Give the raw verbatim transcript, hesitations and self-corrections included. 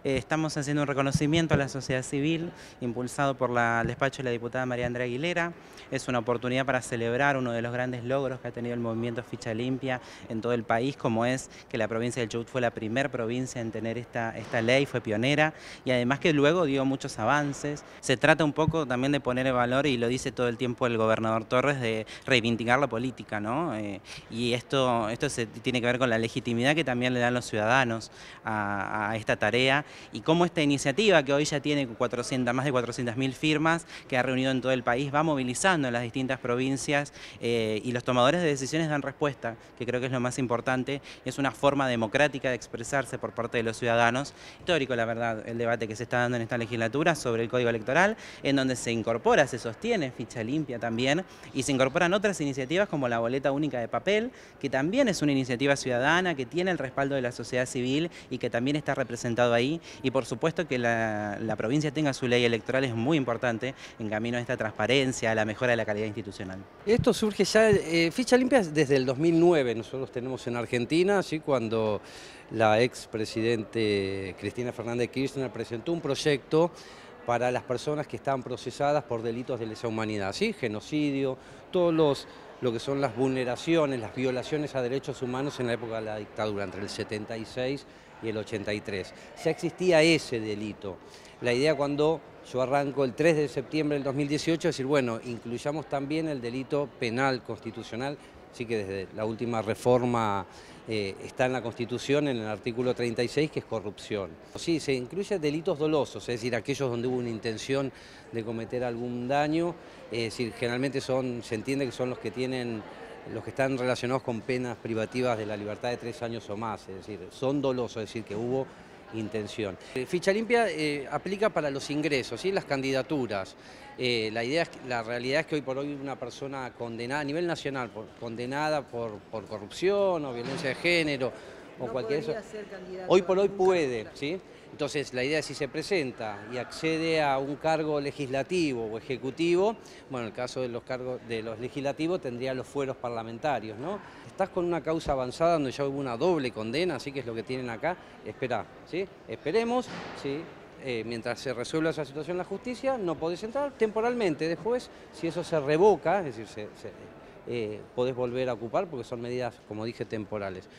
Eh, estamos haciendo un reconocimiento a la sociedad civil impulsado por la, el despacho de la diputada María Andrea Aguilera. Es una oportunidad para celebrar uno de los grandes logros que ha tenido el movimiento Ficha Limpia en todo el país, como es que la provincia del Chubut fue la primera provincia en tener esta, esta ley, fue pionera y además que luego dio muchos avances. Se trata un poco también de poner en valor, y lo dice todo el tiempo el gobernador Torres, de reivindicar la política, ¿no? Eh, y esto, esto se, tiene que ver con la legitimidad que también le dan los ciudadanos a, a esta tarea, y cómo esta iniciativa, que hoy ya tiene cuatrocientas, más de cuatrocientas mil firmas, que ha reunido en todo el país, va movilizando en las distintas provincias eh, y los tomadores de decisiones dan respuesta, que creo que es lo más importante. Es una forma democrática de expresarse por parte de los ciudadanos. Histórico, la verdad, el debate que se está dando en esta legislatura sobre el Código Electoral, en donde se incorpora, se sostiene Ficha Limpia también, y se incorporan otras iniciativas como la boleta única de papel, que también es una iniciativa ciudadana, que tiene el respaldo de la sociedad civil y que también está representado ahí. Y por supuesto que la, la provincia tenga su ley electoral es muy importante en camino a esta transparencia, a la mejora de la calidad institucional. Esto surge ya, eh, Ficha Limpia desde el dos mil nueve, nosotros tenemos en Argentina, ¿sí? Cuando la expresidente Cristina Fernández de Kirchner presentó un proyecto para las personas que estaban procesadas por delitos de lesa humanidad, ¿sí? Genocidio, todos los, lo que son las vulneraciones, las violaciones a derechos humanos en la época de la dictadura, entre el setenta y seis y el ochenta y tres. Ya existía ese delito. La idea cuando yo arranco el tres de septiembre del dos mil dieciocho es decir, bueno, incluyamos también el delito penal constitucional, sí que desde la última reforma eh, está en la Constitución, en el artículo treinta y seis, que es corrupción. Sí, se incluye delitos dolosos, es decir, aquellos donde hubo una intención de cometer algún daño, es decir, generalmente son, se entiende que son los que tienen los que están relacionados con penas privativas de la libertad de tres años o más, es decir, son dolosos, es decir, que hubo intención. Eh, Ficha Limpia eh, aplica para los ingresos, ¿sí? Las candidaturas. Eh, la, idea es que, la realidad es que hoy por hoy una persona condenada a nivel nacional, por, condenada por, por corrupción o violencia de género o No cualquier eso, ser candidato hoy por hoy a puede, cargo. ¿sí? Entonces la idea es si se presenta y accede a un cargo legislativo o ejecutivo, bueno, en el caso de los cargos de los legislativos tendría los fueros parlamentarios, ¿no? Estás con una causa avanzada donde ya hubo una doble condena, así que es lo que tienen acá, espera, ¿sí? Esperemos, ¿sí? Eh, mientras se resuelva esa situación en la justicia, no podés entrar temporalmente. Después, si eso se revoca, es decir, se, se, eh, podés volver a ocupar porque son medidas, como dije, temporales.